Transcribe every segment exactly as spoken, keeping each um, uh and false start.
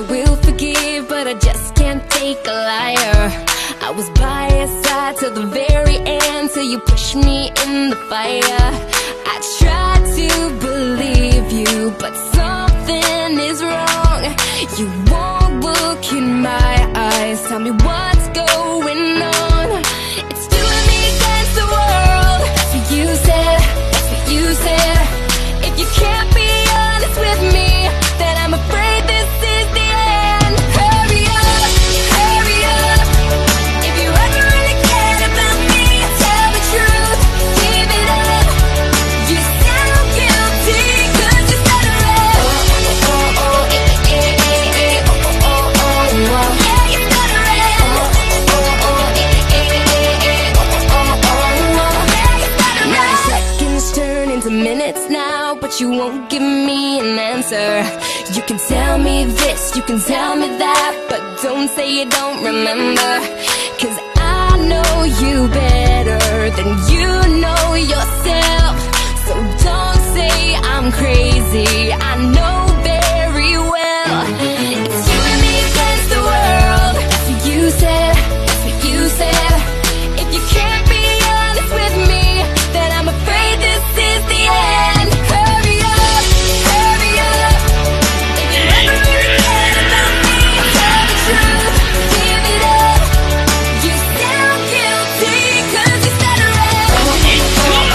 will forgive, but I just can't take a liar. I was by your side till the very end, till you pushed me in the fire. I tried to believe you, but something is wrong. You won't look in my eyes, tell me what's going on. It's you and me against the world, that's what you said, that's what you said. If you can't be honest with me, then I'm afraid this is the end. Hurry up, hurry up. If you ever really cared about me, tell the truth, give it up. You sound guilty, cause you said it right. Oh, oh, oh, eh, eh, eh, eh, oh, oh, oh, oh, oh. Yeah, you said it right. Oh, oh, oh, eh, eh, eh, eh, oh, oh, oh, oh. Yeah, you said it right. Now seconds turn into minutes now, but you won't give me an answer. You can tell me this, you can tell me that, but don't say you don't remember. Cause I know you better than you know yourself. So don't say I'm crazy, I know very well. It's you and me against the world, that's what you said, that's what you said. If you can't be honest with me, then I'm afraid this is the end. Hurry up, hurry up. If you ever really cared about me, tell the truth, give it up. You sound guilty, cause you said it right. Oh, oh, oh,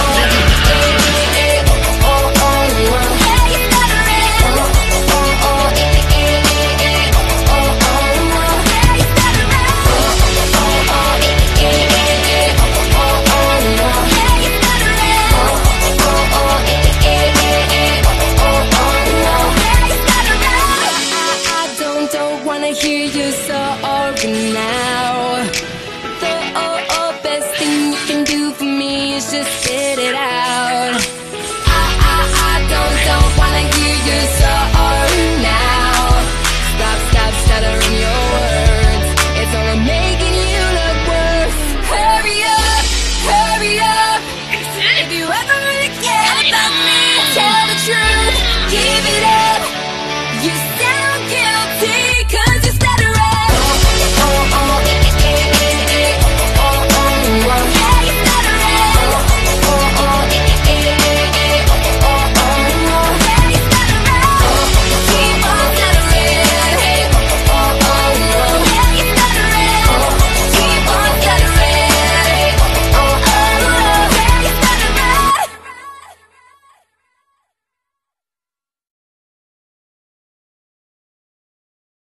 eh, eh, oh, oh, oh, oh. Yeah, you said it right. Oh, oh, oh, eh, eh, eh, oh, oh, oh, oh. Yeah, you said it right. Oh, oh, oh, eh, eh, eh, oh, oh, oh, oh. Yeah, you said it right. Oh, oh, oh, eh, eh, eh, oh, oh, oh, oh. Yeah, you said it right. I, I don't, don't wanna hear you sorry now.